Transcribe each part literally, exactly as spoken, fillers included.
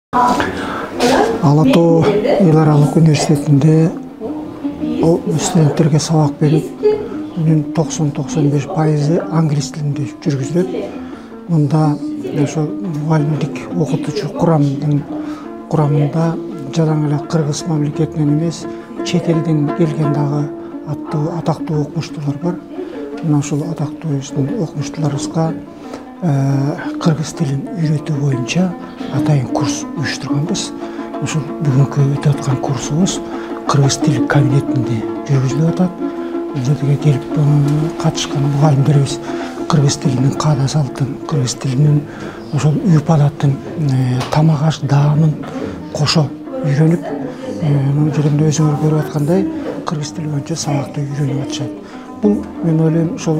Ала Тоо эл аралык университетинде студенттерге сабак берип, үнүн токсон токсон беш пайызы англис тилинде жүргүзүлөт. Мында ошо мугалимдик окутуучу курамдын курамында жадаң эле Кыргыз мамлекетинен эмес, чет элден келген дагы аттуу атактуу окумуштуулар бар. Мына ушул атактуу окумуштууларыбызга кыргыз тилин үйрөтүү боюнча атайын курс уюштурганбыз. Ушул бүгүнкү өтүп аткан курсубуз кыргыз тили кабинетинде жүргүзүлүп атат. Жерге келип катышкан мугалимдерибиз кыргыз тилинин каада салтын, кыргыз тилинин ошол үйп алатын тамак аш даамын кошо үйрөнүп, мына жерде өзүңөр көрүп аткандай кыргыз тили боюнча сабакты үйрөнүп атышат. Бул мен ойлойм ошол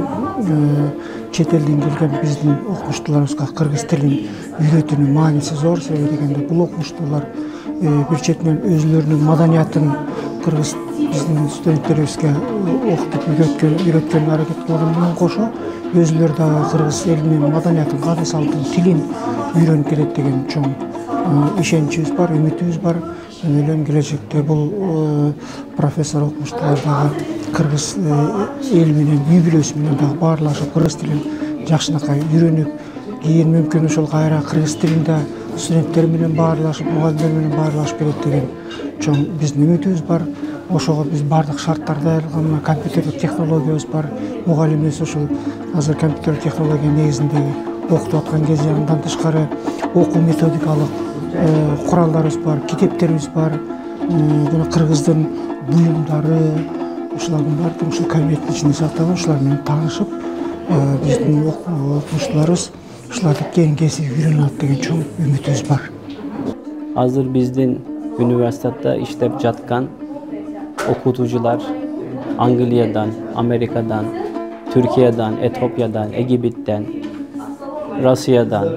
чет элден келген биздин окумуштууларыбызга кыргыз тилин үйрөтүүнүн мааниси зор. Себеби дегенде бул окумуштуулар бир четинен өзүлөрүнүн маданиятын кыргыз биздин студенттерибизге окутуп үйрөткөн аракет кылган менен кошо өзүлөрү дагы кыргыз элинин маданиятын, каада салтын, тилин үйрөнүп келет деген чоң ишеничибиз бар, үмүтүбүз бар. Мен ойлойм келечекте бул профессор окумуштуулар дагы кыргыз эл менен, үй бүлөсү менен дагы баарлашып кыргыз тилин жакшынакай үйрөнүп, кийин мүмкүн ошол кайра кыргыз тилинде студенттер менен баарлашып, мугалимдер менен баарлашып келет деген чоң биздин үмүтүбүз бар. Ошого биз бардык шарттарды даярлаган, компьютерлик технологиябыз бар. Мугалимибиз ошол азыр компьютерлик технология негизинде окутуп аткан кезде андан тышкары окуу методикалык куралдарыбыз бар, китептерибиз бар. Жана кыргыздын буюмдары, ушулардын баардыгы ушул кабинеттин ичинде сакталган. Ушулар менен таанышып, биздин окумуштууларыбыз ушуларды кийин кесип үйрөнүп алат деген чоң үмүтүбүз бар. Азыр биздин университетте иштеп жаткан окутуучулар Англиядан, Америкадан, Түркиядан, Этиопиядан, Египеттен, Россиядан,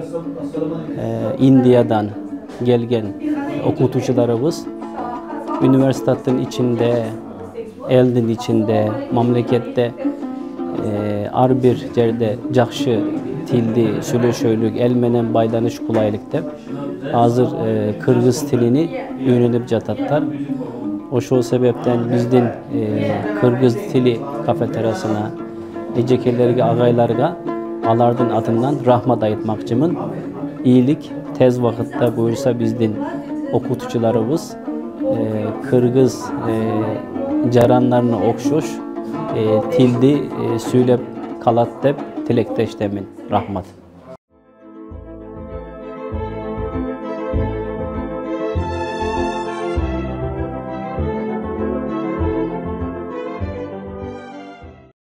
Индиядан келген окутуучуларыбыз университеттин ичинде, элдин ичинде, мамлекетте ар бир жерде жакшы тилди сүйлөшөлүк, эл менен байланыш кулайлык деп азыр кыргыз тилини үйрөнүп жататтар. Ошол себептен биздин кыргыз тили кафедрасына, эжекелерге, агайларга алардын атынан рахмат айтмакчымын. Ийгилик тез вакытта буюрса биздин окутуучуларыбыз кыргыз жарандарына окшош тилди сүйлөп калат деп тилектештемин. Рахмат.